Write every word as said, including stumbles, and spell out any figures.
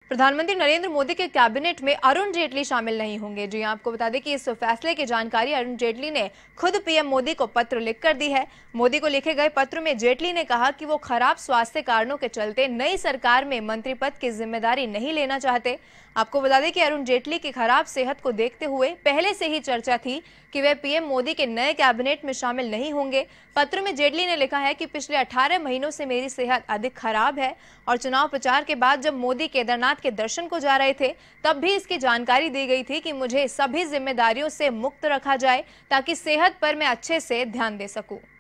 प्रधानमंत्री नरेंद्र मोदी के कैबिनेट में अरुण जेटली शामिल नहीं होंगे। जी आपको बता दें कि इस फैसले की जानकारी अरुण जेटली ने खुद पीएम मोदी को पत्र लिखकर दी है। मोदी को लिखे गए पत्र में जेटली ने कहा कि वो खराब स्वास्थ्य कारणों के चलते नई सरकार में मंत्री पद की जिम्मेदारी नहीं लेना चाहते। आपको बता दें कि अरुण जेटली की खराब सेहत को देखते हुए पहले से ही चर्चा थी कि वे पीएम मोदी के नए कैबिनेट में शामिल नहीं होंगे। पत्र में जेटली ने लिखा है कि पिछले अठारह महीनों से मेरी सेहत अधिक खराब है और चुनाव प्रचार के बाद जब मोदी केदारनाथ के दर्शन को जा रहे थे तब भी इसकी जानकारी दी गई थी कि मुझे सभी जिम्मेदारियों से मुक्त रखा जाए ताकि सेहत पर मैं अच्छे से ध्यान दे सकूं।